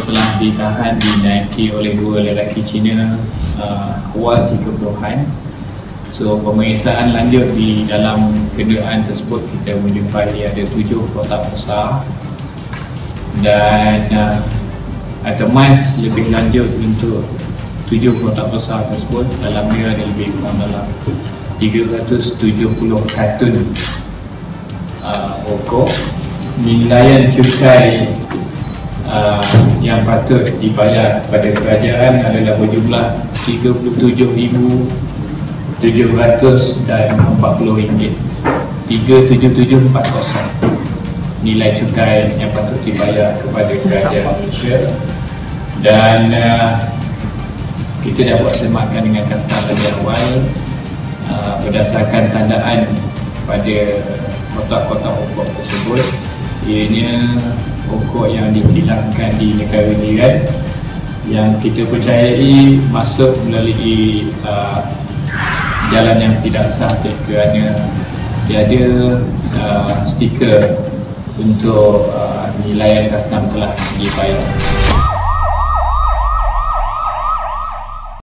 telah ditahan dinaiki oleh dua lelaki Cina awal 30-an. So pemeriksaan lanjut di dalam kenderaan tersebut, kita menjumpai ada 7 kotak besar dan itemise lebih lanjut untuk 7 kotak besar tersebut. Dalam dia ada lebih kurang dalam 370 kartun rokok. Nilaian cukai yang patut dibayar kepada kerajaan adalah berjumlah RM37,740, 37740 nilai cukai yang patut dibayar kepada kerajaan Malaysia. Dan kita dah buat semakan dengan custom lebih awal berdasarkan tandaan pada kotak-kotak rokok tersebut. Ianya rokok yang dikilangkan di negara jiran yang kita percayai masuk melalui jalan yang tidak sah kerana tiada stiker untuk nilaian custom telah dibayar.